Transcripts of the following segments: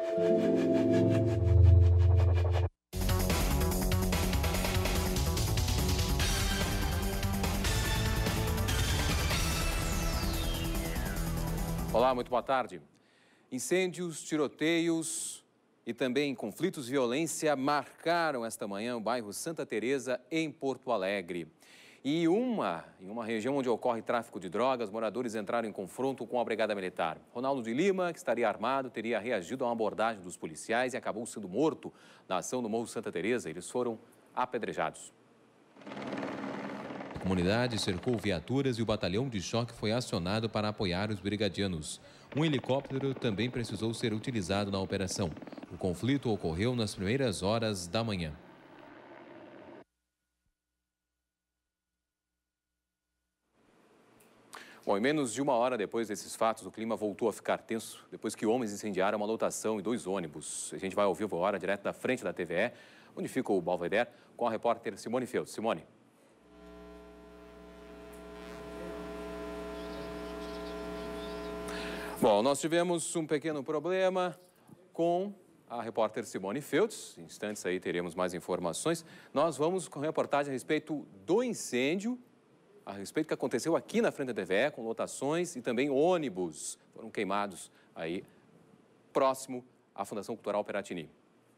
Olá, muito boa tarde. Incêndios, tiroteios e também conflitos e violência marcaram esta manhã o bairro Santa Teresa, em Porto Alegre. E em uma região onde ocorre tráfico de drogas, moradores entraram em confronto com a Brigada Militar. Ronaldo de Lima, que estaria armado, teria reagido a uma abordagem dos policiais e acabou sendo morto na ação no Morro Santa Teresa. Eles foram apedrejados. A comunidade cercou viaturas e o batalhão de choque foi acionado para apoiar os brigadianos. Um helicóptero também precisou ser utilizado na operação. O conflito ocorreu nas primeiras horas da manhã. Bom, em menos de uma hora depois desses fatos, o clima voltou a ficar tenso depois que homens incendiaram uma lotação e 2 ônibus. A gente vai ao vivo agora, direto da frente da TVE, onde fica o Belvedere, com a repórter Simone Feltz. Simone. Bom, nós tivemos um pequeno problema com a repórter Simone Feltz. Em instantes aí teremos mais informações. Nós vamos com reportagem a respeito do incêndio, a respeito do que aconteceu aqui na frente da TVE, com lotações e também ônibus foram queimados aí próximo à Fundação Cultural Piratini.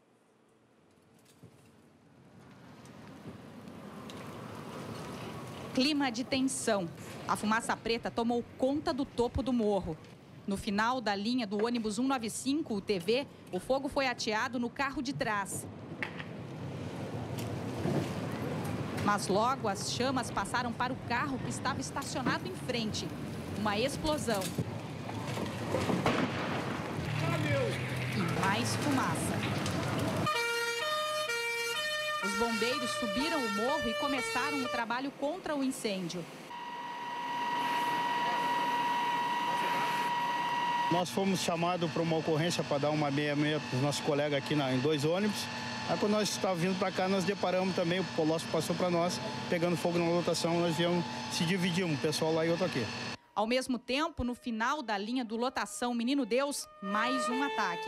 Clima de tensão. A fumaça preta tomou conta do topo do morro. No final da linha do ônibus 195, o TV, o fogo foi ateado no carro de trás. Mas logo as chamas passaram para o carro que estava estacionado em frente. Uma explosão. E mais fumaça. Os bombeiros subiram o morro e começaram o trabalho contra o incêndio. Nós fomos chamados para uma ocorrência para dar uma 66 para os nossos colegas aqui em 2 ônibus. Aí quando nós estávamos vindo para cá, nós deparamos também, o Polócio passou para nós, pegando fogo na lotação, nós viemos, se dividimos, um pessoal lá e outro aqui. Ao mesmo tempo, no final da linha do lotação Menino Deus, mais um ataque.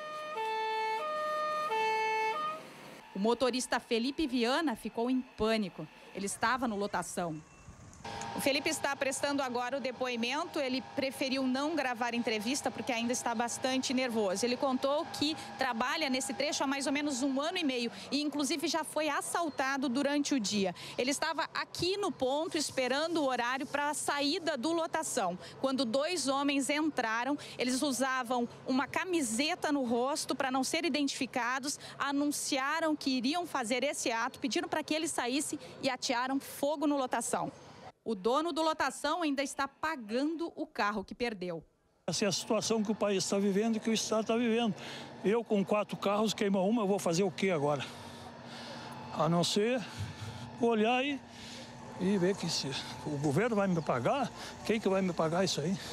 O motorista Felipe Viana ficou em pânico. Ele estava no lotação. O Felipe está prestando agora o depoimento. Ele preferiu não gravar entrevista porque ainda está bastante nervoso. Ele contou que trabalha nesse trecho há mais ou menos 1 ano e meio e, inclusive, já foi assaltado durante o dia. Ele estava aqui no ponto esperando o horário para a saída do lotação. Quando 2 homens entraram, eles usavam uma camiseta no rosto para não ser identificados, anunciaram que iriam fazer esse ato, pediram para que ele saísse e atearam fogo no lotação. O dono do lotação ainda está pagando o carro que perdeu. Essa é a situação que o país está vivendo e que o Estado está vivendo. Eu, com 4 carros, queima uma, eu vou fazer o quê agora? A não ser olhar e ver que se o governo vai me pagar, quem que vai me pagar isso aí?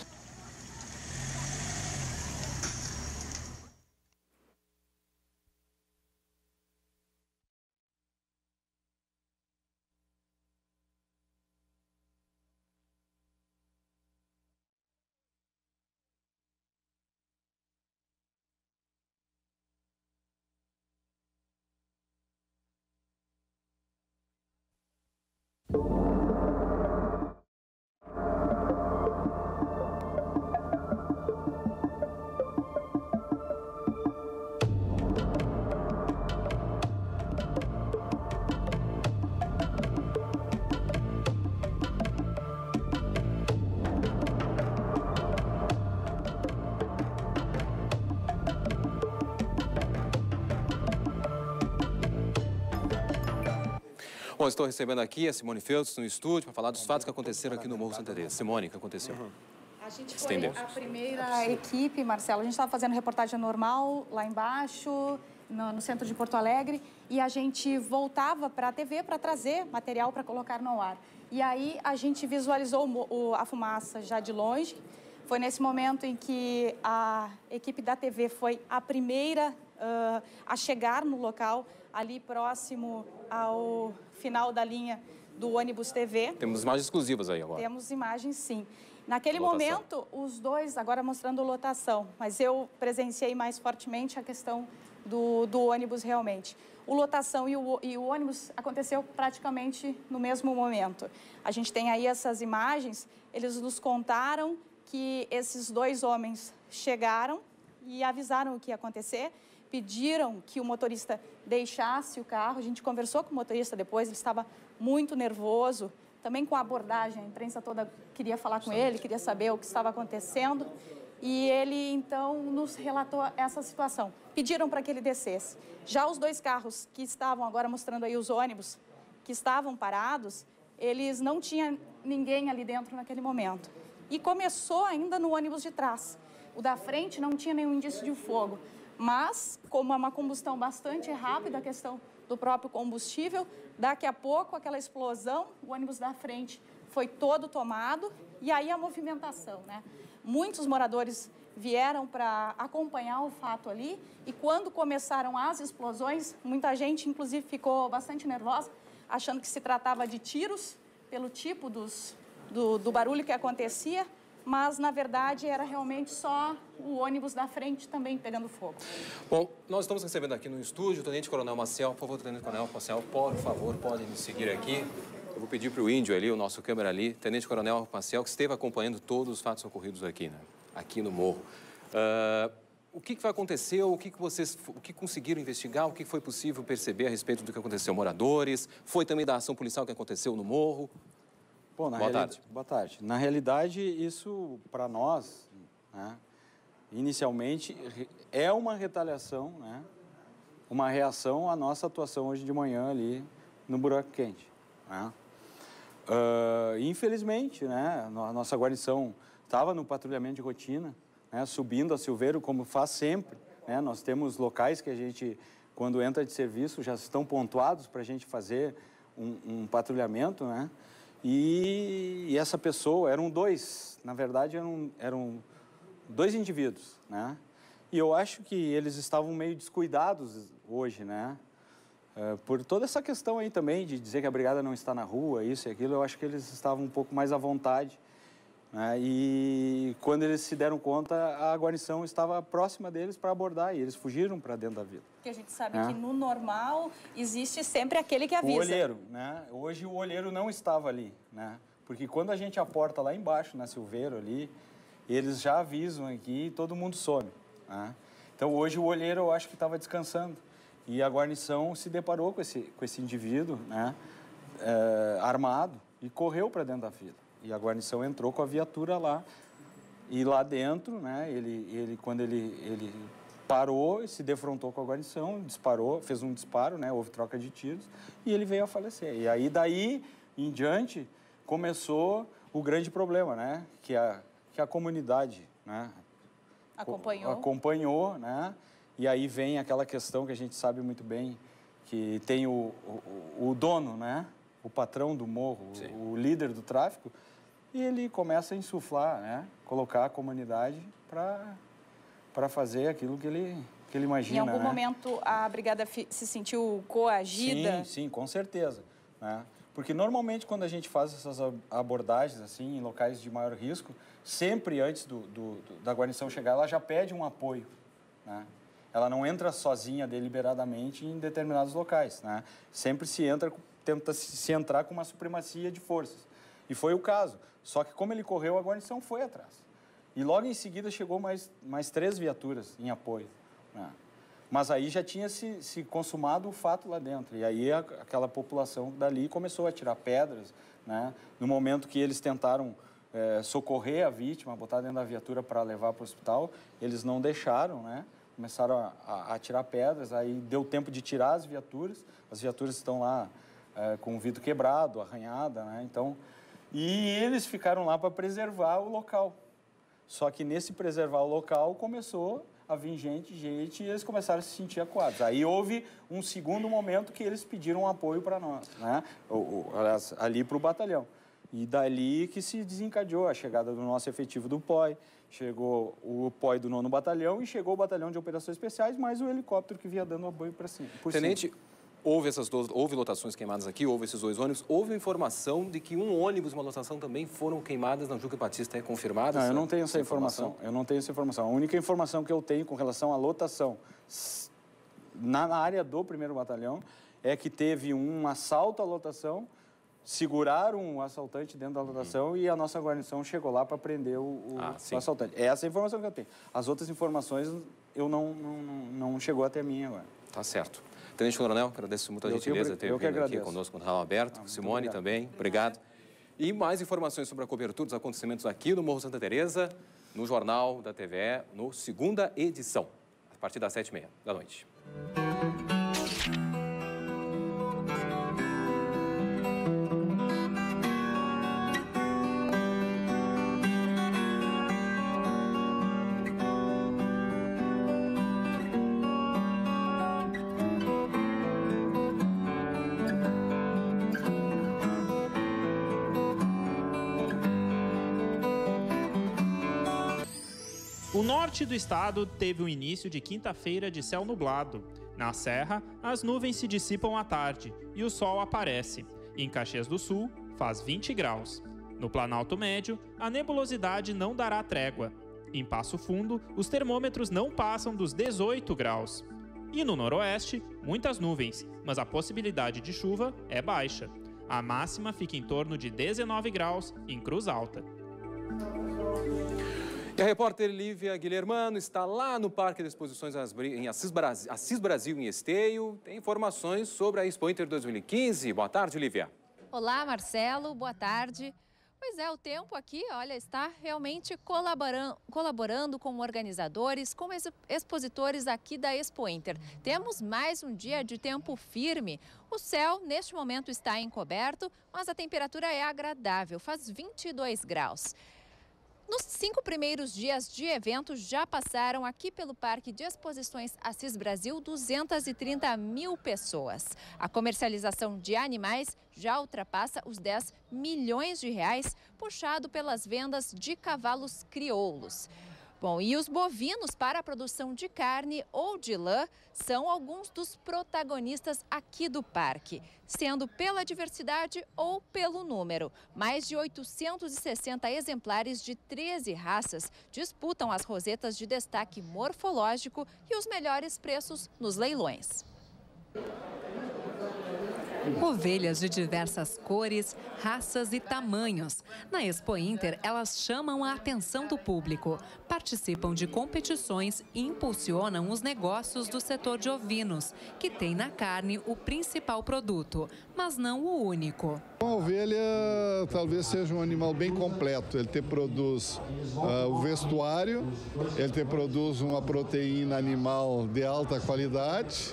Bom, estou recebendo aqui a Simone Feltz no estúdio para falar dos fatos que aconteceram aqui no Morro Santa Teresa. Simone, o que aconteceu? A gente foi a primeira equipe, Marcelo. A gente estava fazendo reportagem normal lá embaixo, no centro de Porto Alegre, e a gente voltava para a TV para trazer material para colocar no ar. E aí a gente visualizou a fumaça já de longe. Foi nesse momento em que a equipe da TV foi a primeira a chegar no local, ali próximo ao final da linha do ônibus TV. Temos imagens exclusivas aí agora. Temos imagens, sim. Naquele lotação. momento, os dois, agora mostrando lotação, mas eu presenciei mais fortemente a questão do ônibus realmente. O lotação e o ônibus aconteceu praticamente no mesmo momento. A gente tem aí essas imagens, eles nos contaram que esses dois homens chegaram e avisaram o que ia acontecer, pediram que o motorista deixasse o carro, a gente conversou com o motorista depois, ele estava muito nervoso, também com a abordagem, a imprensa toda queria falar com ele, queria saber o que estava acontecendo, e ele então nos relatou essa situação, pediram para que ele descesse. Já os dois carros que estavam, agora mostrando aí os ônibus, que estavam parados, eles não tinham ninguém ali dentro naquele momento. E começou ainda no ônibus de trás. O da frente não tinha nenhum indício de fogo, mas como é uma combustão bastante rápida, a questão do próprio combustível, daqui a pouco aquela explosão, o ônibus da frente foi todo tomado e aí a movimentação, né? Muitos moradores vieram para acompanhar o fato ali e quando começaram as explosões, muita gente inclusive ficou bastante nervosa, achando que se tratava de tiros pelo tipo do barulho que acontecia, mas, na verdade, era realmente só o ônibus da frente também pegando fogo. Bom, nós estamos recebendo aqui no estúdio o Tenente Coronel Maciel. Por favor, Tenente Coronel Maciel, por favor, podem me seguir aqui. Eu vou pedir para o Índio ali, o nosso câmera ali, Tenente Coronel Maciel, que esteve acompanhando todos os fatos ocorridos aqui, né? Aqui no morro. O que vai acontecer? O que conseguiram investigar? O que foi possível perceber a respeito do que aconteceu? Moradores? Foi também da ação policial que aconteceu no morro? Bom, boa tarde. Na realidade, isso para nós, né, inicialmente, é uma retaliação, né, uma reação à nossa atuação hoje de manhã ali no Buraco Quente. Né. Infelizmente, né, a nossa guarnição estava no patrulhamento de rotina, né, subindo a Silveiro, como faz sempre. Né, nós temos locais que a gente, quando entra de serviço, já estão pontuados para a gente fazer um patrulhamento, né? E essa pessoa, eram dois, na verdade eram dois indivíduos, né? E eu acho que eles estavam meio descuidados hoje, né? Por toda essa questão aí também de dizer que a brigada não está na rua, isso e aquilo, eu acho que eles estavam um pouco mais à vontade, né? E quando eles se deram conta, a guarnição estava próxima deles para abordar e eles fugiram para dentro da vila. Porque a gente sabe que no normal existe sempre aquele que avisa. O olheiro, né? Hoje o olheiro não estava ali, né? Porque quando a gente aporta lá embaixo, na Silveiro ali, eles já avisam aqui e todo mundo some, né? Então hoje o olheiro eu acho que estava descansando e a guarnição se deparou com esse indivíduo, né? Armado e correu para dentro da vila. E a guarnição entrou com a viatura lá e lá dentro, né? Quando ele parou e se defrontou com a guarnição, disparou, fez um disparo, né? Houve troca de tiros e ele veio a falecer. E aí, daí em diante, começou o grande problema, né? Que a comunidade, né? Acompanhou, né? E aí vem aquela questão que a gente sabe muito bem, que tem o dono, né? O patrão do morro, o líder do tráfico, e ele começa a insuflar, né? Colocar a comunidade para fazer aquilo que ele imagina. Em algum momento a brigada se sentiu coagida? Sim, com certeza. Né? Porque normalmente quando a gente faz essas abordagens assim, em locais de maior risco, sempre antes da guarnição chegar, ela já pede um apoio. Né? Ela não entra sozinha deliberadamente em determinados locais. Né? Sempre tenta se entrar com uma supremacia de forças. E foi o caso. Só que como ele correu, a guarnição foi atrás. E logo em seguida chegou mais 3 viaturas em apoio. Né? Mas aí já tinha se consumado o fato lá dentro. E aí aquela população dali começou a tirar pedras. Né? No momento que eles tentaram socorrer a vítima, botar dentro da viatura para levar para o hospital, eles não deixaram, né? Começaram a tirar pedras, aí deu tempo de tirar as viaturas estão lá com o vidro quebrado, arranhada, né? Então, e eles ficaram lá para preservar o local. Só que nesse preservar o local começou a vir gente, e eles começaram a se sentir acuados. Aí houve um segundo momento que eles pediram apoio para nós, né? Ali para o batalhão. E dali que se desencadeou a chegada do nosso efetivo do POI, chegou o POI do 9º Batalhão e chegou o Batalhão de Operações Especiais, mais o helicóptero que vinha dando apoio para cima. Tenente, Houve lotações queimadas aqui, houve esses 2 ônibus. Houve informação de que um ônibus e uma lotação também foram queimadas na Juca Batista. É confirmada? Não, eu não tenho essa informação. Eu não tenho essa informação. A única informação que eu tenho com relação à lotação na área do 1º Batalhão é que teve um assalto à lotação, seguraram um assaltante dentro da lotação e a nossa guarnição chegou lá para prender o assaltante. Essa é a informação que eu tenho. As outras informações eu não chegou até mim agora. Tá certo. Tenente Coronel, agradeço muito a gentileza de ter vindo aqui conosco no Canal Aberto. Simone também, obrigado. E mais informações sobre a cobertura dos acontecimentos aqui no Morro Santa Teresa, no Jornal da TVE, no 2ª edição, a partir das 7h30 da noite. O norte do estado teve um início de quinta-feira de céu nublado. Na Serra, as nuvens se dissipam à tarde e o sol aparece. Em Caxias do Sul, faz 20 graus. No Planalto Médio, a nebulosidade não dará trégua. Em Passo Fundo, os termômetros não passam dos 18 graus. E no Noroeste, muitas nuvens, mas a possibilidade de chuva é baixa. A máxima fica em torno de 19 graus em Cruz Alta. E a repórter Lívia Guilhermano está lá no Parque de Exposições em Assis Brasil, em Esteio. Tem informações sobre a Expo Inter 2015. Boa tarde, Lívia. Olá, Marcelo. Boa tarde. Pois é, o tempo aqui, olha, está realmente colaborando com organizadores, com expositores aqui da Expo Inter. Temos mais um dia de tempo firme. O céu, neste momento, está encoberto, mas a temperatura é agradável, faz 22 graus. Nos 5 primeiros dias de evento, já passaram aqui pelo Parque de Exposições Assis Brasil 230 mil pessoas. A comercialização de animais já ultrapassa os 10 milhões de reais, puxado pelas vendas de cavalos crioulos. Bom, e os bovinos para a produção de carne ou de lã são alguns dos protagonistas aqui do parque, sendo pela diversidade ou pelo número. Mais de 860 exemplares de 13 raças disputam as rosetas de destaque morfológico e os melhores preços nos leilões. Ovelhas de diversas cores, raças e tamanhos. Na Expo Inter, elas chamam a atenção do público, participam de competições e impulsionam os negócios do setor de ovinos, que tem na carne o principal produto, mas não o único. A ovelha talvez seja um animal bem completo. Ele te produz o vestuário, ele te produz uma proteína animal de alta qualidade,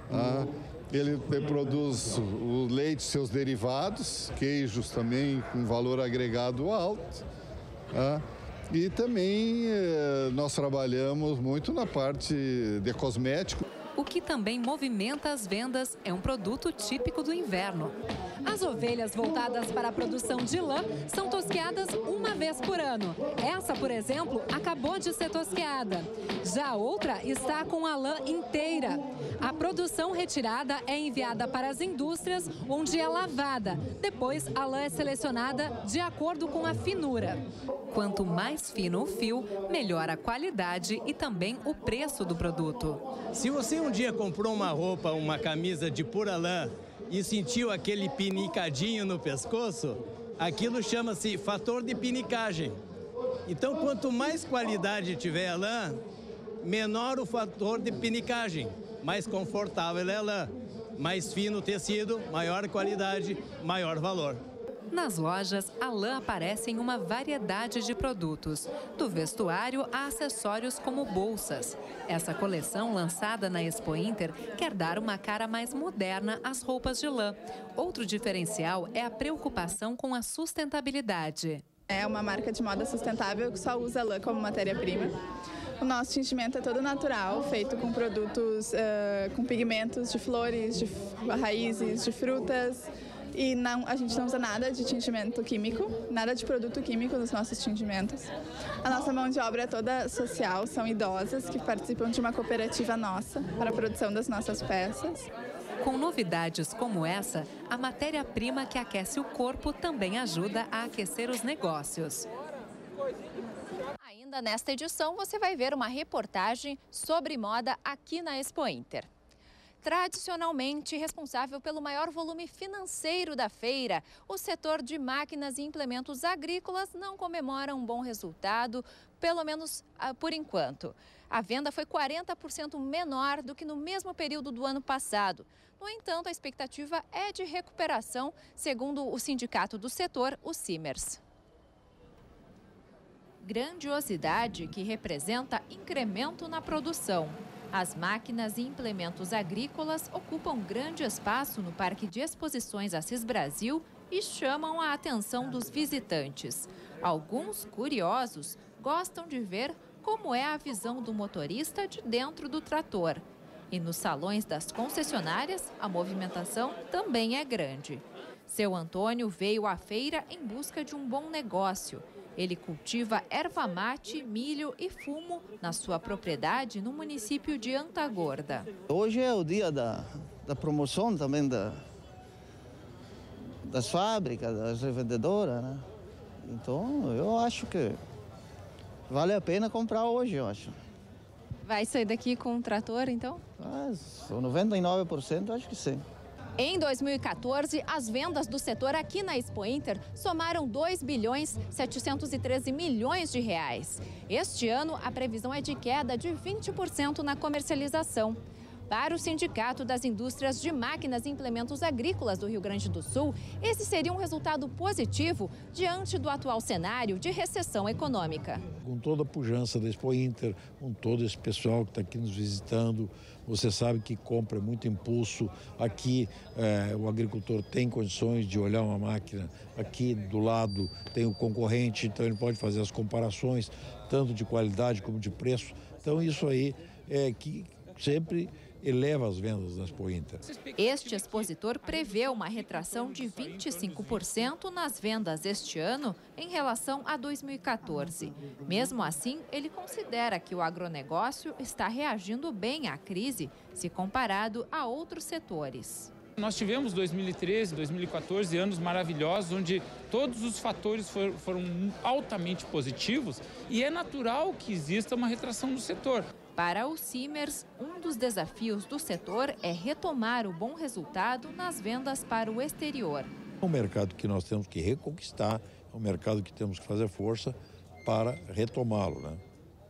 ele produz o leite e seus derivados, queijos também com valor agregado alto. E também nós trabalhamos muito na parte de cosmético. O que também movimenta as vendas é um produto típico do inverno. As ovelhas voltadas para a produção de lã são tosqueadas uma vez por ano. Essa, por exemplo, acabou de ser tosqueada. Já a outra está com a lã inteira. A produção retirada é enviada para as indústrias, onde é lavada. Depois, a lã é selecionada de acordo com a finura. Quanto mais fino o fio, melhor a qualidade e também o preço do produto. Se você um dia comprou uma roupa, uma camisa de pura lã e sentiu aquele pinicadinho no pescoço, aquilo chama-se fator de pinicagem. Então, quanto mais qualidade tiver a lã, menor o fator de pinicagem. Mais confortável é a lã. Mais fino o tecido, maior qualidade, maior valor. Nas lojas, a lã aparece em uma variedade de produtos, do vestuário a acessórios como bolsas. Essa coleção, lançada na Expo Inter, quer dar uma cara mais moderna às roupas de lã. Outro diferencial é a preocupação com a sustentabilidade. É uma marca de moda sustentável que só usa lã como matéria-prima. O nosso tingimento é todo natural, feito com produtos com pigmentos de flores, de raízes, de frutas. E a gente não usa nada de tingimento químico, nada de produto químico nos nossos tingimentos. A nossa mão de obra é toda social, são idosas que participam de uma cooperativa nossa para a produção das nossas peças. Com novidades como essa, a matéria-prima que aquece o corpo também ajuda a aquecer os negócios. Ainda nesta edição, você vai ver uma reportagem sobre moda aqui na Expo Inter. Tradicionalmente responsável pelo maior volume financeiro da feira, o setor de máquinas e implementos agrícolas não comemora um bom resultado, pelo menos por enquanto. A venda foi 40% menor do que no mesmo período do ano passado. No entanto, a expectativa é de recuperação, segundo o sindicato do setor, o Simers. Grandiosidade que representa incremento na produção. As máquinas e implementos agrícolas ocupam grande espaço no Parque de Exposições Assis Brasil e chamam a atenção dos visitantes. Alguns curiosos gostam de ver como é a visão do motorista de dentro do trator. E nos salões das concessionárias, a movimentação também é grande. Seu Antônio veio à feira em busca de um bom negócio. Ele cultiva erva mate, milho e fumo na sua propriedade no município de Antagorda. Hoje é o dia da promoção também das fábricas, das revendedoras, né? Então, eu acho que vale a pena comprar hoje, eu acho. Vai sair daqui com um trator, então? 99% acho que sim. Em 2014, as vendas do setor aqui na Expo Inter somaram 2 bilhões 713 milhões de reais. Este ano, a previsão é de queda de 20% na comercialização. Para o Sindicato das Indústrias de Máquinas e Implementos Agrícolas do Rio Grande do Sul, esse seria um resultado positivo diante do atual cenário de recessão econômica. Com toda a pujança da Expo Inter, com todo esse pessoal que está aqui nos visitando, você sabe que compra muito impulso. Aqui o agricultor tem condições de olhar uma máquina, aqui do lado tem o concorrente, então ele pode fazer as comparações, tanto de qualidade como de preço. Então isso aí é que sempre eleva as vendas da Expo Inter. Este expositor prevê uma retração de 25% nas vendas este ano em relação a 2014. Mesmo assim, ele considera que o agronegócio está reagindo bem à crise se comparado a outros setores. Nós tivemos 2013, 2014 anos maravilhosos, onde todos os fatores foram altamente positivos e é natural que exista uma retração do setor. Para o Simers, um dos desafios do setor é retomar o bom resultado nas vendas para o exterior. É um mercado que nós temos que reconquistar, é um mercado que temos que fazer força para retomá-lo, né?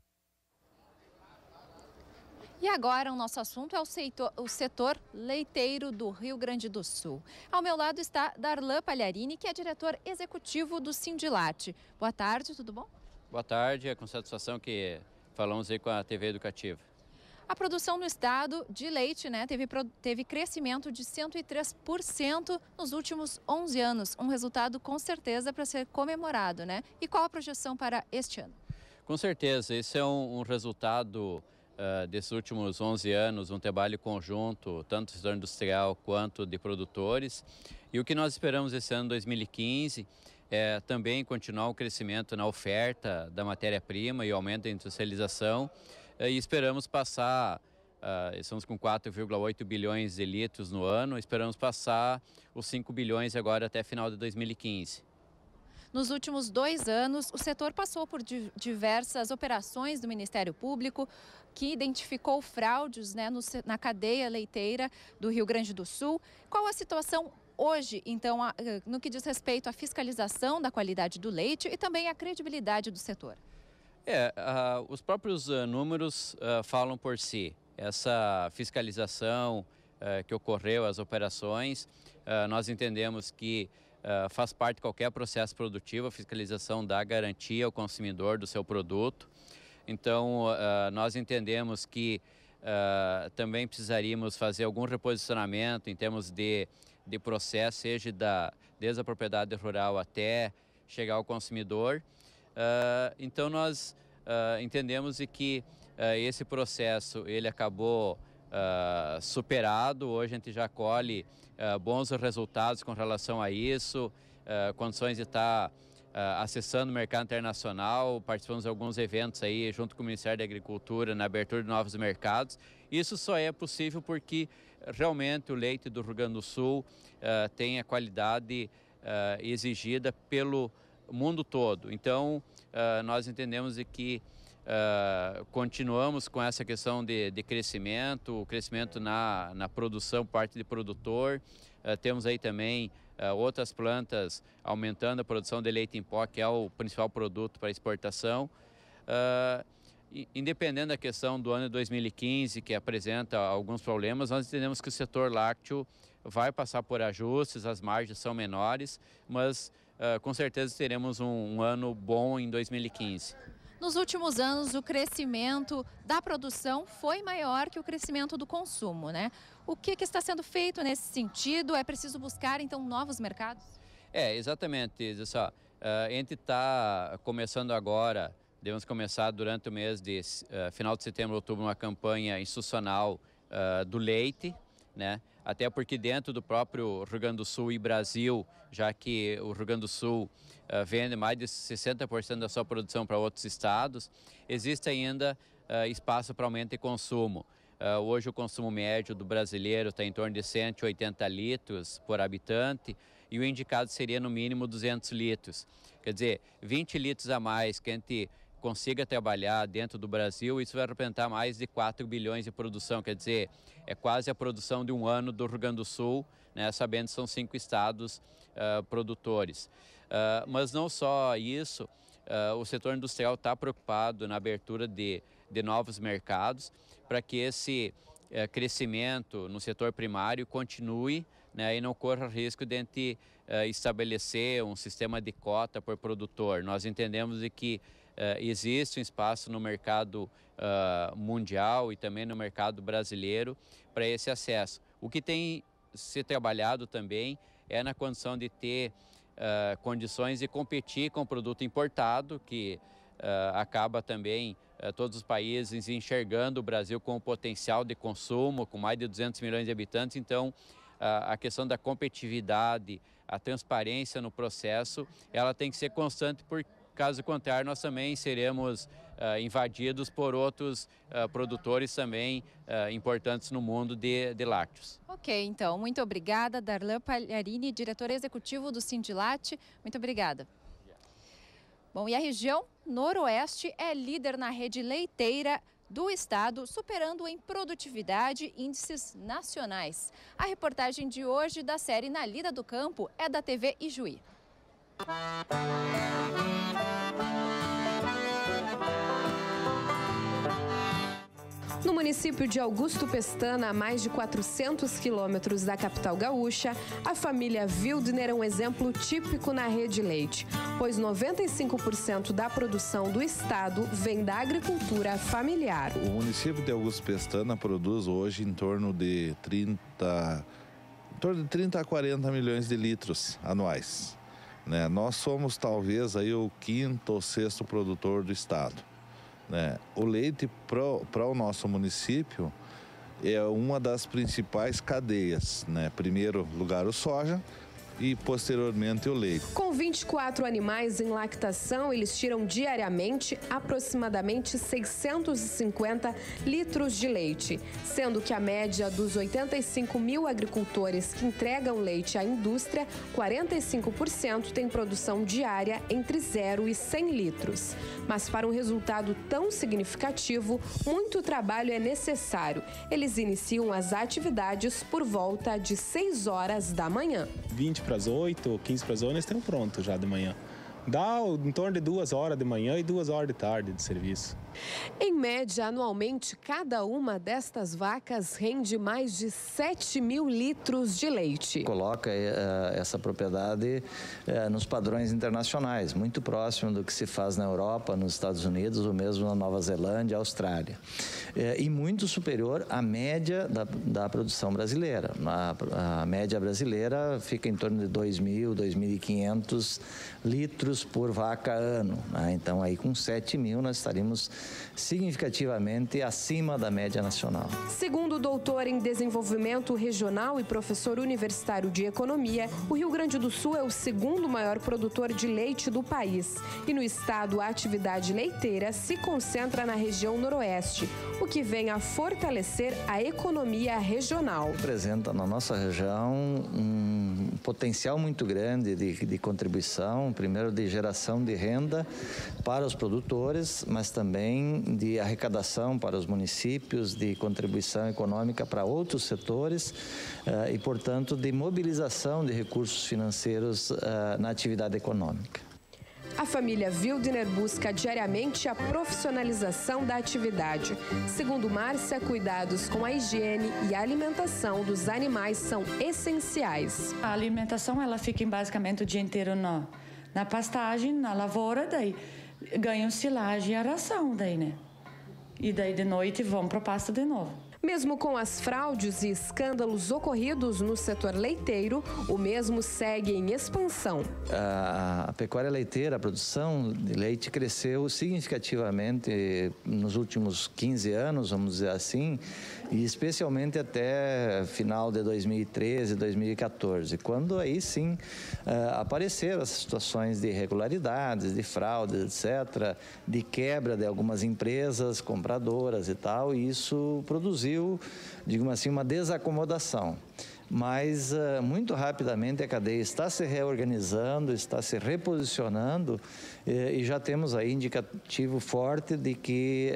E agora o nosso assunto é o setor leiteiro do Rio Grande do Sul. Ao meu lado está Darlan Pagliarini, que é diretor executivo do Sindilate. Boa tarde, tudo bom? Boa tarde, é com satisfação que falamos aí com a TV Educativa. A produção no estado de leite, né, teve crescimento de 103% nos últimos 11 anos. Um resultado com certeza para ser comemorado, né? E qual a projeção para este ano? Com certeza, esse é um resultado desses últimos 11 anos, um trabalho conjunto, tanto do setor industrial quanto de produtores. E o que nós esperamos esse ano 2015 é também continuar o crescimento na oferta da matéria-prima e o aumento da industrialização. E esperamos passar, estamos com 4,8 bilhões de litros no ano, esperamos passar os 5 bilhões agora até final de 2015. Nos últimos 2 anos, o setor passou por diversas operações do Ministério Público, que identificou fraudes, né, na cadeia leiteira do Rio Grande do Sul. Qual a situação hoje, então, no que diz respeito à fiscalização da qualidade do leite e também à credibilidade do setor? Os próprios números falam por si. Essa fiscalização que ocorreu, as operações, nós entendemos que faz parte de qualquer processo produtivo, a fiscalização dá garantia ao consumidor do seu produto. Então, nós entendemos que também precisaríamos fazer algum reposicionamento em termos de processo, seja desde a propriedade rural até chegar ao consumidor. Então, nós entendemos que esse processo ele acabou superado. Hoje a gente já colhe bons resultados com relação a isso, condições de estar acessando o mercado internacional, participamos de alguns eventos aí junto com o Ministério da Agricultura na abertura de novos mercados. Isso só é possível porque realmente o leite do Rio Grande do Sul tem a qualidade exigida pelo mundo todo. Então, nós entendemos que continuamos com essa questão de crescimento, o crescimento na produção por parte de produtor. Temos aí também outras plantas aumentando a produção de leite em pó, que é o principal produto para exportação. Independente da questão do ano de 2015, que apresenta alguns problemas, nós entendemos que o setor lácteo vai passar por ajustes, as margens são menores, mas com certeza teremos um ano bom em 2015. Nos últimos anos, o crescimento da produção foi maior que o crescimento do consumo, né? O que está sendo feito nesse sentido? É preciso buscar, então, novos mercados? Exatamente. A gente está começando agora, devemos começar durante o mês de final de setembro, outubro, uma campanha institucional do leite, né? Até porque dentro do próprio Rio Grande do Sul e Brasil, já que o Rio Grande do Sul vende mais de 60% da sua produção para outros estados, existe ainda espaço para aumento de consumo. Hoje o consumo médio do brasileiro está em torno de 180 litros por habitante e o indicado seria no mínimo 200 litros. Quer dizer, 20 litros a mais que a gente consiga trabalhar dentro do Brasil, isso vai representar mais de 4 bilhões de produção, quer dizer, é quase a produção de um ano do Rio Grande do Sul, né, sabendo que são 5 estados produtores. Mas não só isso, o setor industrial está preocupado na abertura de novos mercados para que esse crescimento no setor primário continue, né, e não corra risco de a gente estabelecer um sistema de cota por produtor. Nós entendemos de que existe um espaço no mercado mundial e também no mercado brasileiro para esse acesso. O que tem se trabalhado também é na condição de ter condições de competir com o produto importado, que acaba também todos os países enxergando o Brasil com o potencial de consumo, com mais de 200 milhões de habitantes. Então, a questão da competitividade, a transparência no processo, ela tem que ser constante, porque caso contrário, nós também seremos invadidos por outros produtores também importantes no mundo de lácteos. Ok, então, muito obrigada, Darlan Pagliarini, diretor executivo do Sindilat. Muito obrigada. Bom, e a região noroeste é líder na rede leiteira do estado, superando em produtividade índices nacionais. A reportagem de hoje da série Na Lida do Campo é da TV Ijuí. No município de Augusto Pestana, a mais de 400 quilômetros da capital gaúcha, a família Wildner é um exemplo típico na rede leite, pois 95% da produção do estado vem da agricultura familiar. O município de Augusto Pestana produz hoje em torno de 30 a 40 milhões de litros anuais. Nós somos talvez aí o 5º ou 6º produtor do estado. O leite para o nosso município é uma das principais cadeias. Primeiro lugar o soja e posteriormente o leite. Com 24 animais em lactação, eles tiram diariamente aproximadamente 650 litros de leite, sendo que a média dos 85 mil agricultores que entregam leite à indústria, 45% tem produção diária entre 0 e 100 litros. Mas para um resultado tão significativo, muito trabalho é necessário. Eles iniciam as atividades por volta de 6 horas da manhã. 20 para as 8, 15 para as 8, nós estamos prontos já de manhã. Dá em torno de 2 horas de manhã e 2 horas de tarde de serviço. Em média, anualmente, cada uma destas vacas rende mais de 7 mil litros de leite. Coloca essa propriedade nos padrões internacionais, muito próximo do que se faz na Europa, nos Estados Unidos, ou mesmo na Nova Zelândia, Austrália. E muito superior à média da produção brasileira. A média brasileira fica em torno de 2.000, 2.500 litros por vaca ano. Então, aí com 7 mil nós estaríamos significativamente acima da média nacional. Segundo o doutor em desenvolvimento regional e professor universitário de economia, o Rio Grande do Sul é o segundo maior produtor de leite do país. E no estado, a atividade leiteira se concentra na região noroeste, o que vem a fortalecer a economia regional. Representa na nossa região um potencial muito grande de contribuição, primeiro de geração de renda para os produtores, mas também de arrecadação para os municípios, de contribuição econômica para outros setores e, portanto, de mobilização de recursos financeiros na atividade econômica. A família Wildner busca diariamente a profissionalização da atividade. Segundo Márcia, cuidados com a higiene e a alimentação dos animais são essenciais. A alimentação ela fica basicamente o dia inteiro na pastagem, na lavoura, daí ganham silagem e a ração, daí, né? E daí de noite vão para o pasto de novo. Mesmo com as fraudes e escândalos ocorridos no setor leiteiro, o mesmo segue em expansão. A pecuária leiteira, a produção de leite cresceu significativamente nos últimos 15 anos, vamos dizer assim, e especialmente até final de 2013, 2014, quando aí sim apareceram as situações de irregularidades, de fraudes, etc., de quebra de algumas empresas compradoras e tal, e isso produziu, digamos assim, uma desacomodação. Mas muito rapidamente a cadeia está se reorganizando, está se reposicionando e já temos aí indicativo forte de que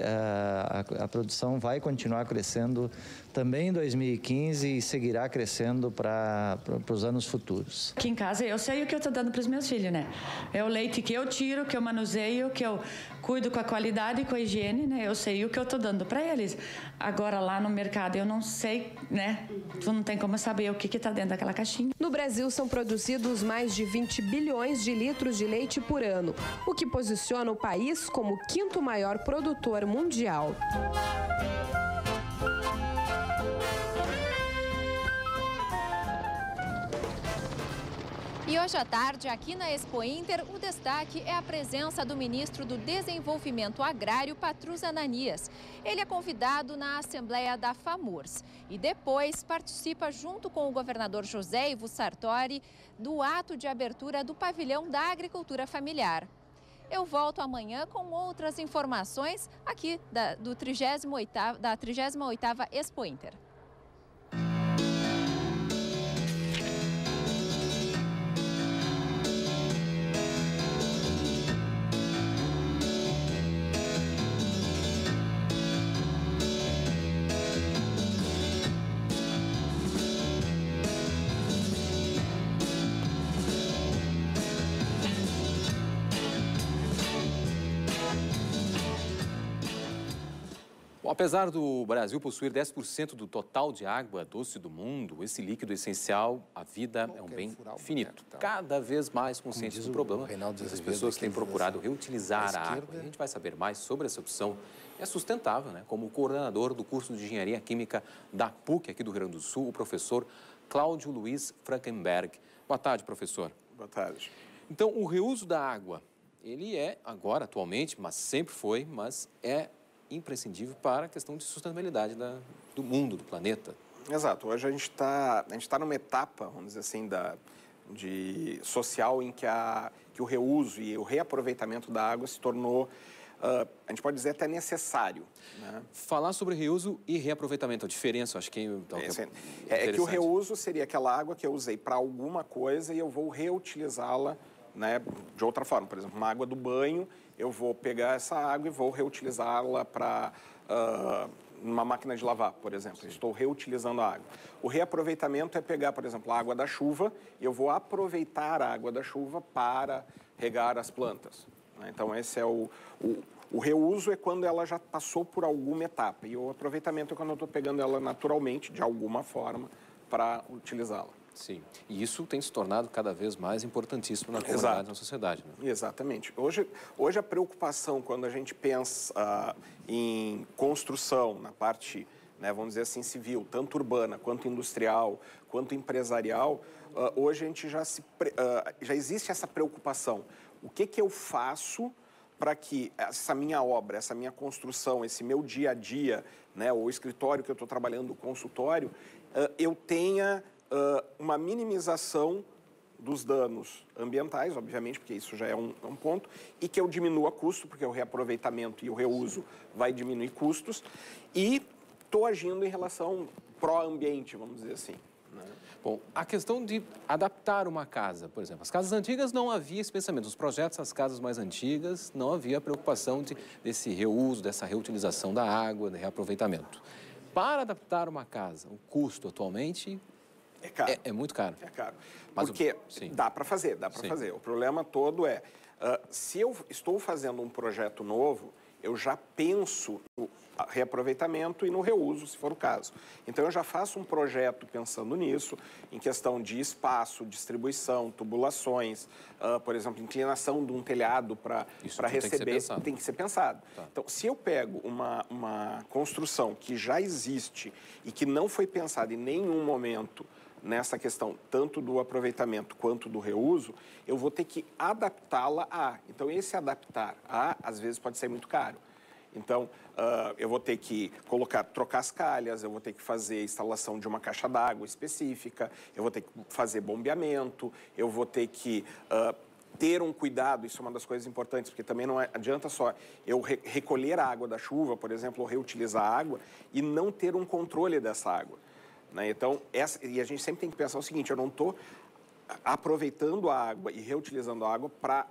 a produção vai continuar crescendo também em 2015 e seguirá crescendo para os anos futuros. Aqui em casa eu sei o que eu estou dando para os meus filhos, né? É o leite que eu tiro, que eu manuseio, que eu cuido com a qualidade e com a higiene, né? Eu sei o que eu estou dando para eles. Agora lá no mercado eu não sei, né? Tu não tem como saber o que está dentro daquela caixinha. No Brasil são produzidos mais de 20 bilhões de litros de leite por ano, o que posiciona o país como o quinto maior produtor mundial. E hoje à tarde, aqui na Expo Inter, o destaque é a presença do ministro do Desenvolvimento Agrário, Patrus Ananias. Ele é convidado na Assembleia da FAMURS e depois participa junto com o governador José Ivo Sartori do ato de abertura do pavilhão da agricultura familiar. Eu volto amanhã com outras informações aqui da 38ª Expo Inter. Apesar do Brasil possuir 10% do total de água doce do mundo, esse líquido essencial, a vida é um bem finito. Cada vez mais conscientes do problema, as pessoas têm procurado reutilizar a água. A gente vai saber mais sobre essa opção. É sustentável, né? Como o coordenador do curso de Engenharia Química da PUC aqui do Rio Grande do Sul, o professor Cláudio Luiz Frankenberg. Boa tarde, professor. Boa tarde. Então, o reuso da água, ele é agora, atualmente, mas sempre foi, mas é imprescindível para a questão de sustentabilidade do mundo, do planeta. Exato. Hoje a gente tá numa etapa, vamos dizer assim, social em que o reuso e o reaproveitamento da água se tornou, a gente pode dizer, até necessário. Né? Falar sobre reuso e reaproveitamento, a diferença, acho que é que o reuso seria aquela água que eu usei para alguma coisa e eu vou reutilizá-la, né, de outra forma. Por exemplo, uma água do banho, eu vou pegar essa água e vou reutilizá-la para uma máquina de lavar, por exemplo. Estou reutilizando a água. O reaproveitamento é pegar, por exemplo, a água da chuva e eu vou aproveitar a água da chuva para regar as plantas. Então, esse é o reuso é quando ela já passou por alguma etapa. E o aproveitamento é quando eu estou pegando ela naturalmente, de alguma forma, para utilizá-la. Sim, e isso tem se tornado cada vez mais importantíssimo na comunidade, na sociedade. Né? Exatamente. Hoje a preocupação, quando a gente pensa em construção, na parte, né, vamos dizer assim, civil, tanto urbana, quanto industrial, quanto empresarial, hoje a gente já existe essa preocupação. O que eu faço para que essa minha obra, essa minha construção, esse meu dia a dia, né, o escritório que eu estou trabalhando, o consultório, eu tenha uma minimização dos danos ambientais, obviamente, porque isso já é um ponto, e que eu diminua custo, porque o reaproveitamento e o reuso vai diminuir custos, e estou agindo em relação pró-ambiente, vamos dizer assim. Né? Bom, a questão de adaptar uma casa, por exemplo, as casas antigas não havia esse pensamento, os projetos das casas mais antigas não havia a preocupação desse reuso, dessa reutilização da água, do reaproveitamento. Para adaptar uma casa, o custo atualmente é caro. É muito caro. É caro. Porque dá para fazer, dá para fazer. O problema todo é, se eu estou fazendo um projeto novo, eu já penso no reaproveitamento e no reuso, se for o caso. Então, eu já faço um projeto pensando nisso, em questão de espaço, distribuição, tubulações, por exemplo, inclinação de um telhado para receber. Tem que ser pensado. Tá. Então, se eu pego uma construção que já existe e que não foi pensada em nenhum momento nessa questão, tanto do aproveitamento quanto do reuso, eu vou ter que adaptá-la a. Então, esse adaptar a, às vezes, pode ser muito caro. Então, eu vou ter que trocar as calhas, eu vou ter que fazer a instalação de uma caixa d'água específica, eu vou ter que fazer bombeamento, eu vou ter que ter um cuidado, isso é uma das coisas importantes, porque também não adianta só eu recolher a água da chuva, por exemplo, ou reutilizar a água, e não ter um controle dessa água. Né? Então, e a gente sempre tem que pensar o seguinte, eu não estou aproveitando a água e reutilizando a água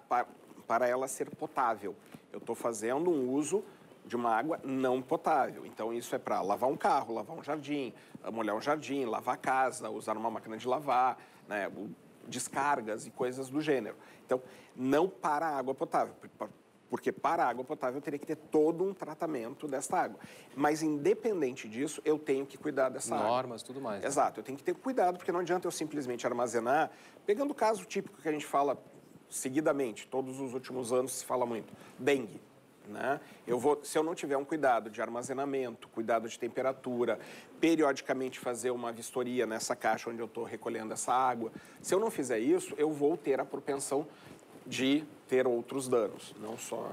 para ela ser potável. Eu estou fazendo um uso de uma água não potável. Então, isso é para lavar um carro, lavar um jardim, molhar um jardim, lavar a casa, usar uma máquina de lavar, né, descargas e coisas do gênero. Então, não para a água potável, porque para a água potável eu teria que ter todo um tratamento dessa água. Mas, independente disso, eu tenho que cuidar dessa água. Normas, tudo mais. Né? Exato, eu tenho que ter cuidado, porque não adianta eu simplesmente armazenar, pegando o caso típico que a gente fala seguidamente, todos os últimos anos se fala muito, dengue. Né? Se eu não tiver um cuidado de armazenamento, cuidado de temperatura, periodicamente fazer uma vistoria nessa caixa onde eu estou recolhendo essa água, se eu não fizer isso, eu vou ter a propensão de ter outros danos, não só...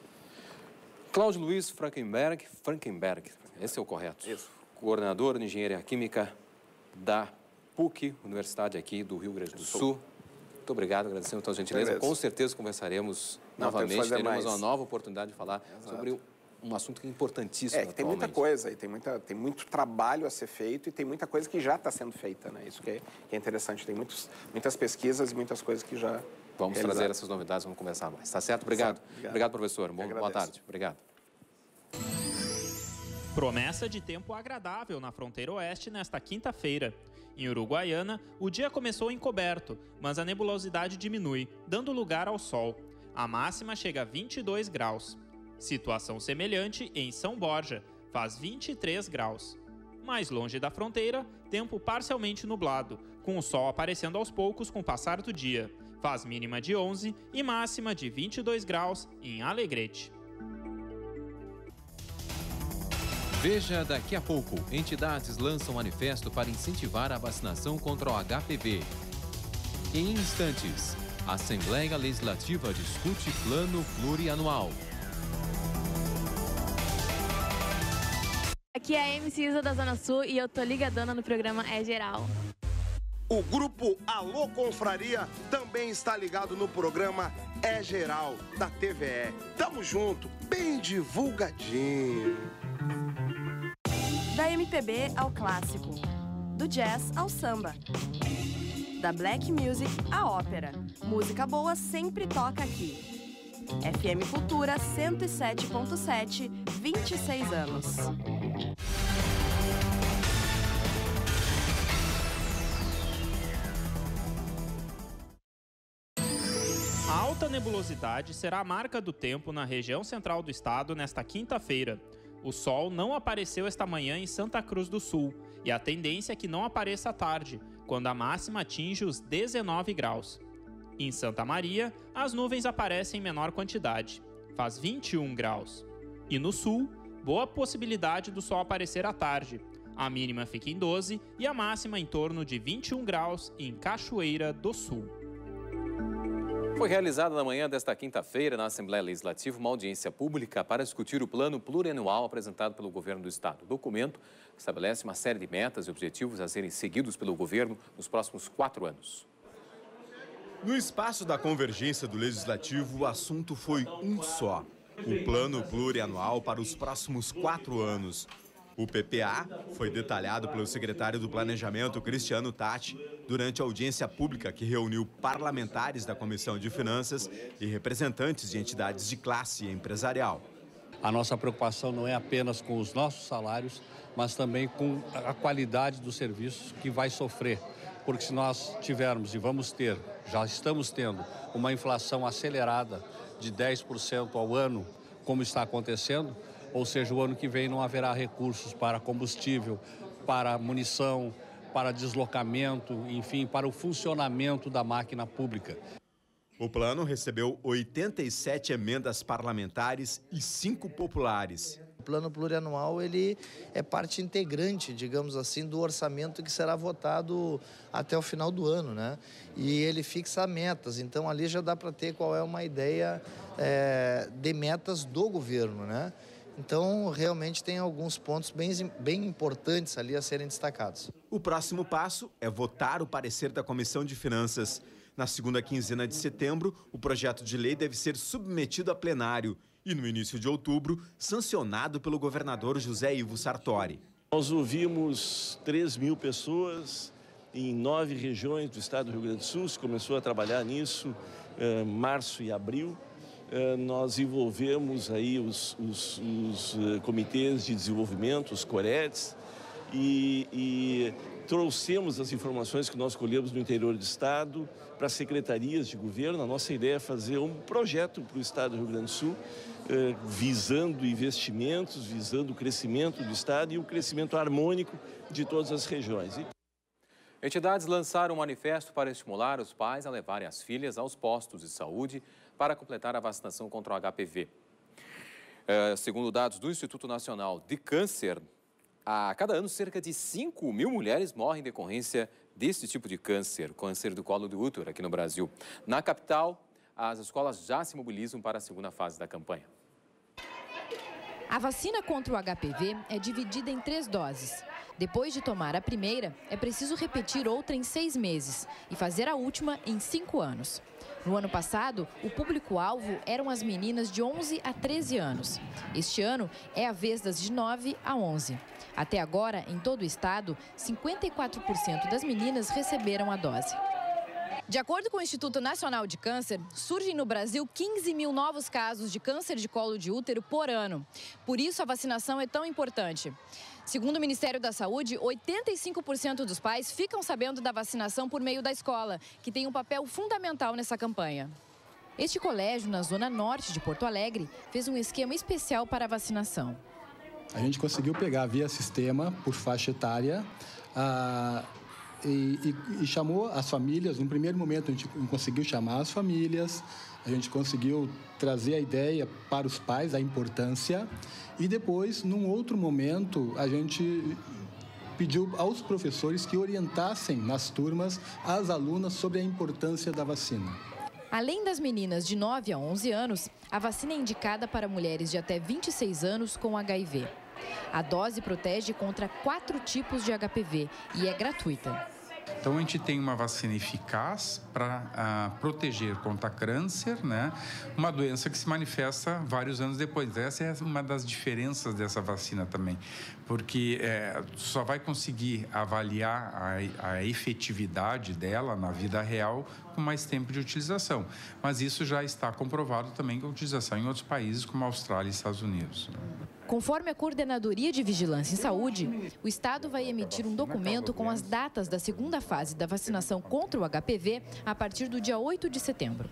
Cláudio Luiz Frankenberg, esse é o correto. Isso. Coordenador de Engenharia Química da PUC, Universidade aqui do Rio Grande do Sul. Muito obrigado, agradecemos a tua gentileza. Com certeza conversaremos novamente, teremos uma nova oportunidade de falar sobre um assunto que é importantíssimo. Tem muita coisa, e tem muito trabalho a ser feito e tem muita coisa que já está sendo feita, né? Isso que é interessante, tem muitas pesquisas e muitas coisas que já... Vamos trazer essas novidades, vamos conversar mais. Tá certo? Obrigado. Obrigado, professor. Boa tarde. Obrigado. Promessa de tempo agradável na fronteira oeste nesta quinta-feira. Em Uruguaiana, o dia começou encoberto, mas a nebulosidade diminui, dando lugar ao sol. A máxima chega a 22 graus. Situação semelhante em São Borja, faz 23 graus. Mais longe da fronteira, tempo parcialmente nublado, com o sol aparecendo aos poucos com o passar do dia. Faz mínima de 11 e máxima de 22 graus em Alegrete. Veja daqui a pouco, entidades lançam manifesto para incentivar a vacinação contra o HPV. Em instantes, a Assembleia Legislativa discute plano plurianual. Aqui é a MC Isa da Zona Sul e eu tô ligadona no programa É Geral. O grupo Alô Confraria também está ligado no programa É Geral, da TVE. Tamo junto, bem divulgadinho. Da MPB ao clássico, do jazz ao samba, da black music à ópera. Música boa sempre toca aqui. FM Cultura 107.7, 26 anos. A alta nebulosidade será a marca do tempo na região central do estado nesta quinta-feira. O sol não apareceu esta manhã em Santa Cruz do Sul e a tendência é que não apareça à tarde, quando a máxima atinge os 19 graus. Em Santa Maria, as nuvens aparecem em menor quantidade, faz 21 graus. E no sul, boa possibilidade do sol aparecer à tarde. A mínima fica em 12 e a máxima em torno de 21 graus em Cachoeira do Sul. Foi realizada na manhã desta quinta-feira, na Assembleia Legislativa, uma audiência pública para discutir o plano plurianual apresentado pelo governo do Estado. O documento estabelece uma série de metas e objetivos a serem seguidos pelo governo nos próximos 4 anos. No espaço da convergência do Legislativo, o assunto foi um só: o plano plurianual para os próximos 4 anos. O PPA foi detalhado pelo secretário do Planejamento, Cristiano Tatti, durante a audiência pública que reuniu parlamentares da Comissão de Finanças e representantes de entidades de classe empresarial. A nossa preocupação não é apenas com os nossos salários, mas também com a qualidade dos serviços que vai sofrer. Porque se nós tivermos, e vamos ter, já estamos tendo, uma inflação acelerada de 10% ao ano, como está acontecendo, ou seja, o ano que vem não haverá recursos para combustível, para munição, para deslocamento, enfim, para o funcionamento da máquina pública. O plano recebeu 87 emendas parlamentares e 5 populares. O plano plurianual ele é parte integrante, digamos assim, do orçamento que será votado até o final do ano, né? E ele fixa metas, então ali já dá para ter qual é uma ideia de metas do governo, né? Então, realmente tem alguns pontos bem importantes ali a serem destacados. O próximo passo é votar o parecer da Comissão de Finanças. Na segunda quinzena de setembro, o projeto de lei deve ser submetido a plenário e, no início de outubro, sancionado pelo governador José Ivo Sartori. Nós ouvimos 3.000 pessoas em 9 regiões do estado do Rio Grande do Sul. Se começou a trabalhar nisso em março e abril. Nós envolvemos aí os comitês de desenvolvimento, os COREDs, e trouxemos as informações que nós colhemos no interior do estado para as secretarias de governo. A nossa ideia é fazer um projeto para o estado do Rio Grande do Sul, visando investimentos, visando o crescimento do estado e o crescimento harmônico de todas as regiões. Entidades lançaram um manifesto para estimular os pais a levarem as filhas aos postos de saúde para completar a vacinação contra o HPV. Segundo dados do Instituto Nacional de Câncer, a cada ano cerca de 5.000 mulheres morrem em decorrência desse tipo de câncer, câncer do colo do útero aqui no Brasil. Na capital, as escolas já se mobilizam para a segunda fase da campanha. A vacina contra o HPV é dividida em 3 doses. Depois de tomar a primeira, é preciso repetir outra em 6 meses e fazer a última em 5 anos. No ano passado, o público-alvo eram as meninas de 11 a 13 anos. Este ano é a vez das de 9 a 11. Até agora, em todo o estado, 54% das meninas receberam a dose. De acordo com o Instituto Nacional de Câncer, surgem no Brasil 15.000 novos casos de câncer de colo de útero por ano. Por isso, a vacinação é tão importante. Segundo o Ministério da Saúde, 85% dos pais ficam sabendo da vacinação por meio da escola, que tem um papel fundamental nessa campanha. Este colégio, na zona norte de Porto Alegre, fez um esquema especial para a vacinação. A gente conseguiu pegar via sistema, por faixa etária, e chamou as famílias. No primeiro momento, a gente conseguiu chamar as famílias, a gente conseguiu trazer a ideia para os pais, a importância, e depois, num outro momento, a gente pediu aos professores que orientassem nas turmas as alunas sobre a importância da vacina. Além das meninas de 9 a 11 anos, a vacina é indicada para mulheres de até 26 anos com HIV. A dose protege contra 4 tipos de HPV e é gratuita. Então, a gente tem uma vacina eficaz para proteger contra câncer, né? Uma doença que se manifesta vários anos depois. Essa é uma das diferenças dessa vacina também, porque só vai conseguir avaliar a efetividade dela na vida real com mais tempo de utilização. Mas isso já está comprovado também com a utilização em outros países, como a Austrália e Estados Unidos. Conforme a Coordenadoria de Vigilância em Saúde, o Estado vai emitir um documento com as datas da segunda fase da vacinação contra o HPV a partir do dia 8 de setembro.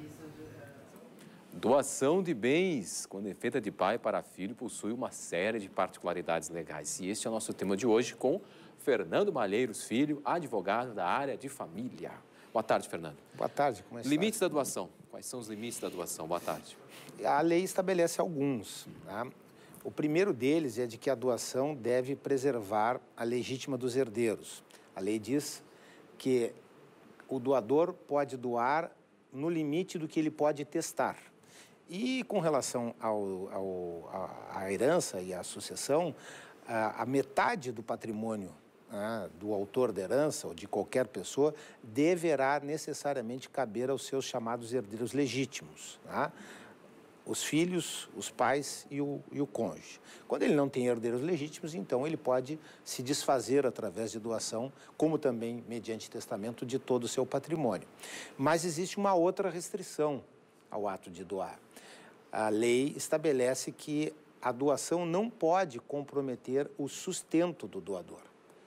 Doação de bens, quando é feita de pai para filho, possui uma série de particularidades legais. E este é o nosso tema de hoje com Fernando Malheiros Filho, advogado da área de família. Boa tarde, Fernando. Boa tarde. Como é que limites da doação. Quais são os limites da doação? Boa tarde. A lei estabelece alguns, tá? O primeiro deles é de que a doação deve preservar a legítima dos herdeiros. A lei diz que o doador pode doar no limite do que ele pode testar. E com relação à herança e à sucessão, a metade do patrimônio do autor da herança ou de qualquer pessoa deverá necessariamente caber aos seus chamados herdeiros legítimos, tá? Os filhos, os pais e o cônjuge. Quando ele não tem herdeiros legítimos, então ele pode se desfazer através de doação, como também mediante testamento, de todo o seu patrimônio. Mas existe uma outra restrição ao ato de doar. A lei estabelece que a doação não pode comprometer o sustento do doador.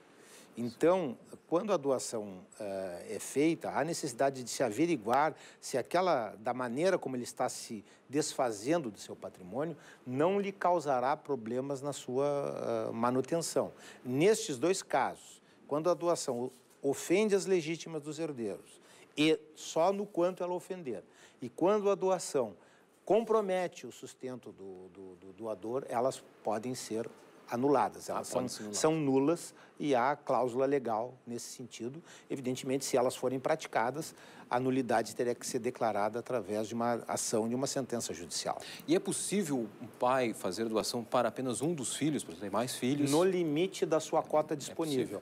Então, quando a doação é feita, há necessidade de se averiguar se da maneira como ele está se desfazendo do seu patrimônio, não lhe causará problemas na sua manutenção. Nestes dois casos, quando a doação ofende as legítimas dos herdeiros, e só no quanto ela ofender, e quando a doação compromete o sustento do doador, elas podem ser anuladas, elas são nulas e há cláusula legal nesse sentido. Evidentemente, se elas forem praticadas, a nulidade teria que ser declarada através de uma ação, de uma sentença judicial. E é possível um pai fazer doação para apenas um dos filhos, porque tem mais filhos? No limite da sua cota disponível.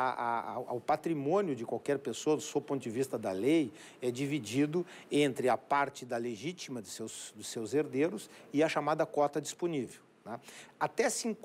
O patrimônio de qualquer pessoa, do seu ponto de vista da lei, é dividido entre a parte da legítima dos seus herdeiros e a chamada cota disponível. Até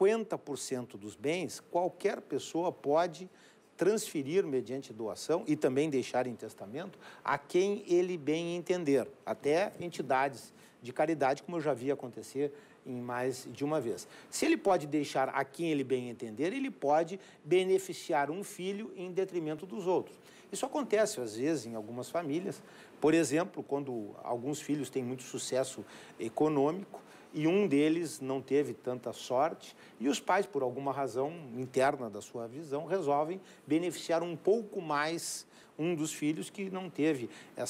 50% dos bens, qualquer pessoa pode transferir mediante doação e também deixar em testamento a quem ele bem entender, até entidades de caridade, como eu já vi acontecer em mais de uma vez. Se ele pode deixar a quem ele bem entender, ele pode beneficiar um filho em detrimento dos outros. Isso acontece, às vezes, em algumas famílias. Por exemplo, quando alguns filhos têm muito sucesso econômico, e um deles não teve tanta sorte, e os pais, por alguma razão interna da sua visão, resolvem beneficiar um pouco mais um dos filhos que não teve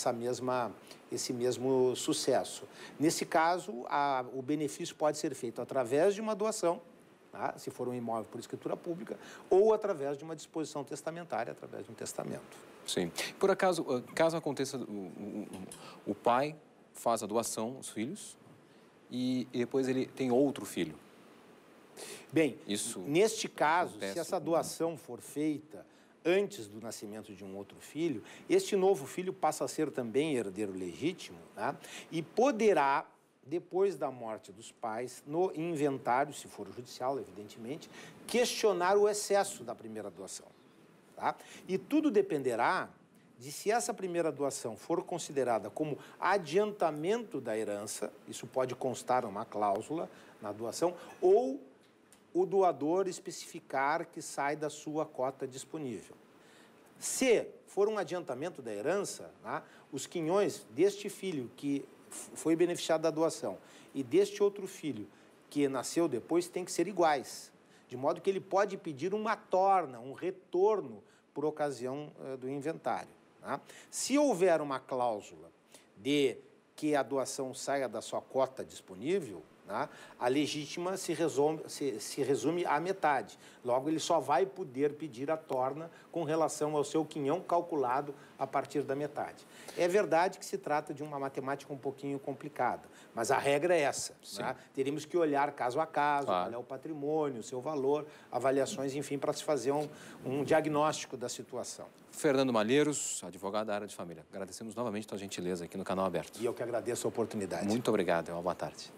esse mesmo sucesso. Nesse caso, o benefício pode ser feito através de uma doação, tá? Se for um imóvel por escritura pública, ou através de uma disposição testamentária, através de um testamento. Sim. Por acaso, caso aconteça, o pai faz a doação aos filhos, e depois ele tem outro filho. Bem, neste caso, se essa doação for feita antes do nascimento de um outro filho, este novo filho passa a ser também herdeiro legítimo, tá? E poderá, depois da morte dos pais, no inventário, se for judicial, evidentemente, questionar o excesso da primeira doação, tá? E tudo dependerá de se essa primeira doação for considerada como adiantamento da herança, isso pode constar uma cláusula na doação, ou o doador especificar que sai da sua cota disponível. Se for um adiantamento da herança, né, os quinhões deste filho que foi beneficiado da doação e deste outro filho que nasceu depois têm que ser iguais, de modo que ele pode pedir uma torna, um retorno por ocasião do inventário. Se houver uma cláusula de que a doação saia da sua cota disponível, a legítima se resume à metade. Logo, ele só vai poder pedir a torna com relação ao seu quinhão calculado a partir da metade. É verdade que se trata de uma matemática um pouquinho complicada, mas a regra é essa. Teríamos que olhar caso a caso, avaliar o patrimônio, o seu valor, avaliações, enfim, para se fazer um diagnóstico da situação. Fernando Malheiros, advogado da área de família. Agradecemos novamente a tua gentileza aqui no Canal Aberto. E eu que agradeço a oportunidade. Muito obrigado, uma boa tarde.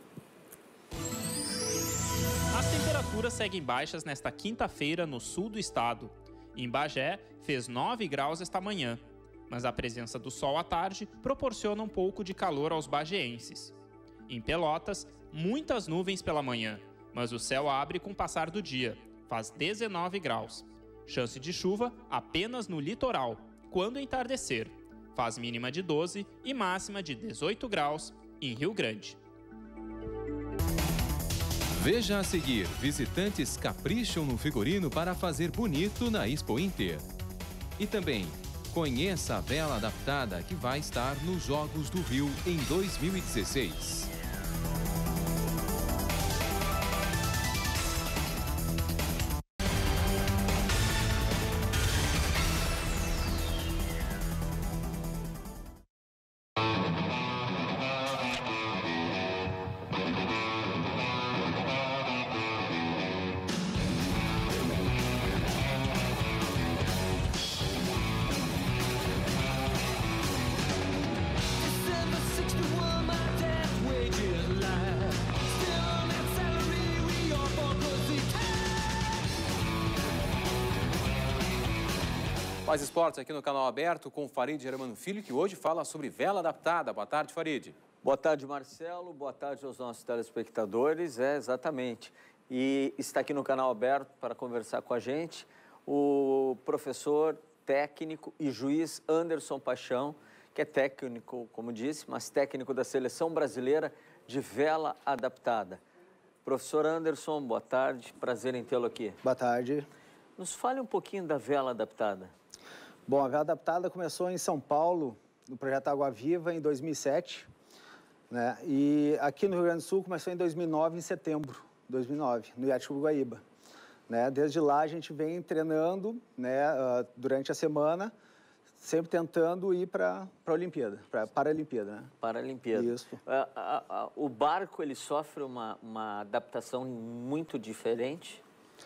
As temperaturas seguem baixas nesta quinta-feira no sul do estado. Em Bagé, fez 9 graus esta manhã, mas a presença do sol à tarde proporciona um pouco de calor aos bagéenses. Em Pelotas, muitas nuvens pela manhã, mas o céu abre com o passar do dia, faz 19 graus. Chance de chuva apenas no litoral, quando entardecer. Faz mínima de 12 e máxima de 18 graus em Rio Grande. Veja a seguir, visitantes capricham no figurino para fazer bonito na Expo Inter. E também, conheça a vela adaptada que vai estar nos Jogos do Rio em 2016. Mais esportes aqui no canal aberto com o Farid Germano Filho, que hoje fala sobre vela adaptada. Boa tarde, Farid. Boa tarde, Marcelo. Boa tarde aos nossos telespectadores. Exatamente. E está aqui no canal aberto para conversar com a gente o professor, técnico e juiz Anderson Paixão, que é técnico, como disse, mas técnico da Seleção Brasileira de Vela Adaptada. Professor Anderson, boa tarde. Prazer em tê-lo aqui. Boa tarde. Nos fale um pouquinho da vela adaptada. Bom, a vela adaptada começou em São Paulo, no projeto Água Viva, em 2007. Né? E aqui no Rio Grande do Sul começou em 2009, em setembro de 2009, no Iate Uruguaíba. Né? Desde lá a gente vem treinando, né, durante a semana, sempre tentando ir para a Olimpíada, para a Paralimpíada. Né? Paralimpíada. Isso. O barco, ele sofre uma adaptação muito diferente?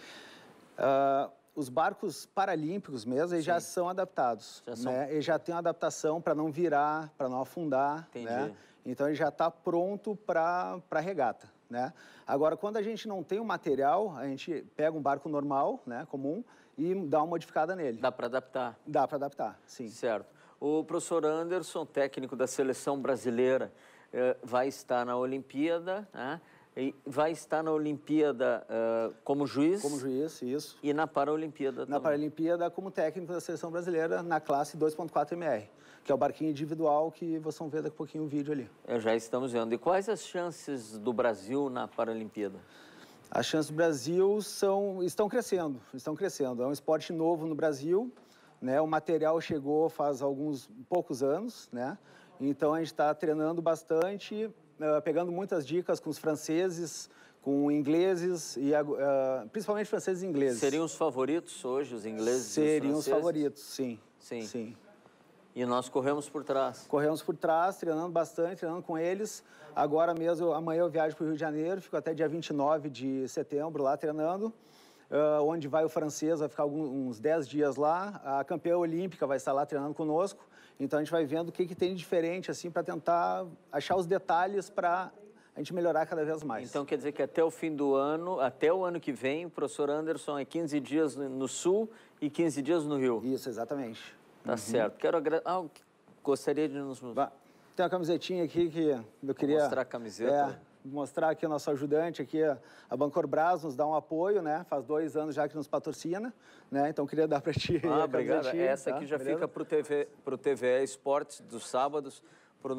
Os barcos paralímpicos mesmo, eles já são adaptados. Né? Eles já têm uma adaptação para não virar, para não afundar. Entendi. Né? Então, ele já está pronto para a regata. Né? Agora, quando a gente não tem o material, a gente pega um barco normal, né, comum, e dá uma modificada nele. Dá para adaptar? Dá para adaptar, sim. Certo. O professor Anderson, técnico da Seleção Brasileira, vai estar na Olimpíada, né? E vai estar na Olimpíada como juiz? Como juiz, isso. E na Paralimpíada também? Na Paralimpíada como técnico da Seleção Brasileira na classe 2.4 MR, que é o barquinho individual que vocês vão ver daqui a pouquinho o vídeo ali. Já estamos vendo. E quais as chances do Brasil na Paralimpíada? As chances do Brasil estão crescendo. É um esporte novo no Brasil, né? O material chegou faz poucos anos, né? Então a gente está treinando bastante, pegando muitas dicas com os franceses, com ingleses, e principalmente franceses e ingleses. Seriam os favoritos hoje, os ingleses e os franceses? Seriam os favoritos, sim. Sim. E nós corremos por trás? Corremos por trás, treinando bastante, treinando com eles. Agora mesmo, amanhã eu viajo para o Rio de Janeiro, fico até dia 29 de setembro lá treinando, onde vai o francês, vai ficar uns 10 dias lá. A campeã olímpica vai estar lá treinando conosco. Então a gente vai vendo o que tem de diferente, assim, para tentar achar os detalhes para a gente melhorar cada vez mais. Então quer dizer que até o fim do ano, até o ano que vem, o professor Anderson é 15 dias no Sul e 15 dias no Rio? Isso, exatamente. Tá certo. Quero gostaria de nos... Tem uma camisetinha aqui que eu queria... Mostrar a camiseta? Mostrar aqui o nosso ajudante, aqui, a Bancorbras nos dá um apoio, né? Faz 2 anos já que nos patrocina, né? Então queria dar para ti a obrigado. Essa aqui já fica para o TVE Esportes dos sábados, para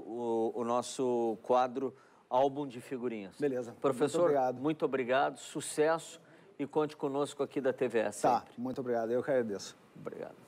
o nosso quadro Álbum de Figurinhas. Beleza. Professor, muito obrigado, sucesso e conte conosco aqui da TVE sempre. Tá, muito obrigado. Eu que agradeço. Obrigado.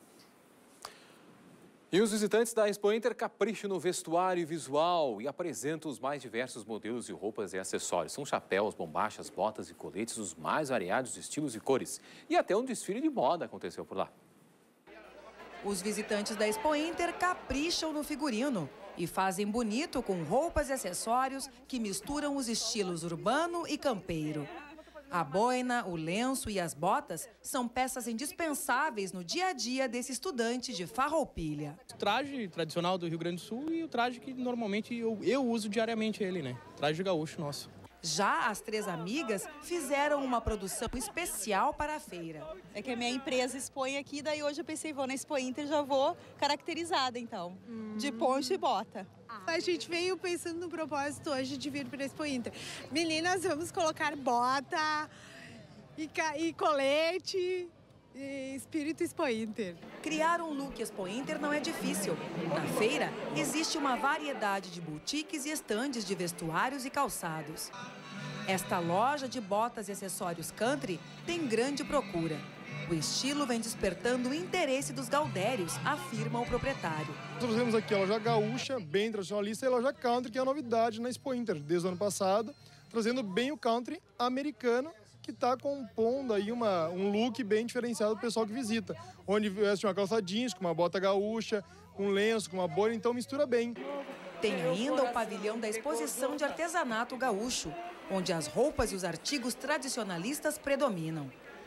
E os visitantes da Expo Inter capricham no vestuário e visual e apresentam os mais diversos modelos de roupas e acessórios. São chapéus, bombachas, botas e coletes, os mais variados estilos e cores. E até um desfile de moda aconteceu por lá. Os visitantes da Expo Inter capricham no figurino e fazem bonito com roupas e acessórios que misturam os estilos urbano e campeiro. A boina, o lenço e as botas são peças indispensáveis no dia a dia desse estudante de Farroupilha. O traje tradicional do Rio Grande do Sul e o traje que normalmente eu uso diariamente ele, né? Traje gaúcho nosso. Já as 3 amigas fizeram uma produção especial para a feira. É que a minha empresa expõe aqui, daí hoje eu pensei, vou na Expo Inter, já vou caracterizada então, de poncho e bota. A gente veio pensando no propósito hoje de vir para a Expo Inter. Meninas, vamos colocar bota e colete e espírito Expo Inter. Criar um look Expo Inter não é difícil. Na feira, existe uma variedade de boutiques e estandes de vestuários e calçados. Esta loja de botas e acessórios country tem grande procura. O estilo vem despertando o interesse dos gaudérios, afirma o proprietário. Nós temos aqui a loja gaúcha, bem tradicionalista, e a loja country, que é a novidade na Expo Inter, desde o ano passado, trazendo bem o country americano, que está compondo aí um look bem diferenciado do pessoal que visita, onde veste uma calça jeans, com uma bota gaúcha, com lenço, com uma boina, então mistura bem. Tem ainda o pavilhão da exposição de artesanato gaúcho, onde as roupas e os artigos tradicionalistas predominam.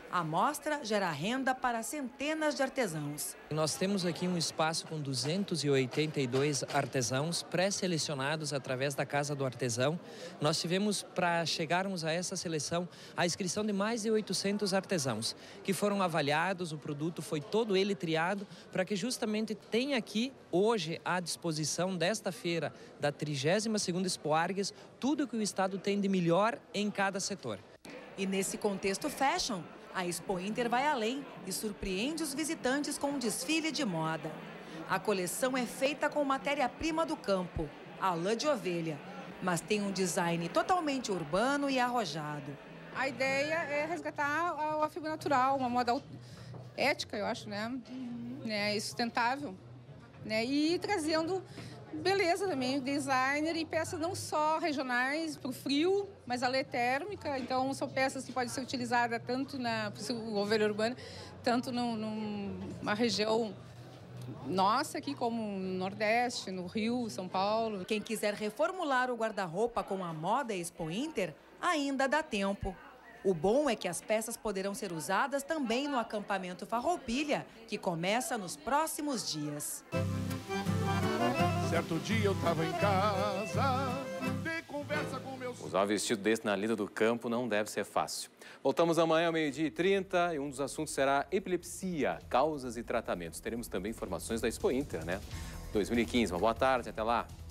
A mostra gera renda para centenas de artesãos. Nós temos aqui um espaço com 282 artesãos pré-selecionados através da Casa do Artesão. Nós tivemos, para chegarmos a essa seleção, a inscrição de mais de 800 artesãos, que foram avaliados, o produto foi todo ele triado, para que justamente tenha aqui, hoje, à disposição desta feira, da 32ª Expo Arges, tudo que o Estado tem de melhor em cada setor. E nesse contexto fashion, a Expo Inter vai além e surpreende os visitantes com um desfile de moda. A coleção é feita com matéria-prima do campo, a lã de ovelha, mas tem um design totalmente urbano e arrojado. A ideia é resgatar a fibra natural, uma moda ética, eu acho, né? E sustentável, né? E trazendo beleza também, designer e peças não só regionais para o frio, mas a lã térmica. Então, são peças que podem ser utilizadas tanto na ovelha urbana, tanto numa região nossa aqui, como no Nordeste, no Rio, São Paulo. Quem quiser reformular o guarda-roupa com a moda Expo Inter, ainda dá tempo. O bom é que as peças poderão ser usadas também no acampamento Farroupilha, que começa nos próximos dias. Certo dia eu tava em casa, dei conversa com meus... Usar um vestido desse na lida do campo não deve ser fácil. Voltamos amanhã ao 12h30 e um dos assuntos será epilepsia, causas e tratamentos. Teremos também informações da Expo Inter, né? 2015. Uma boa tarde, até lá.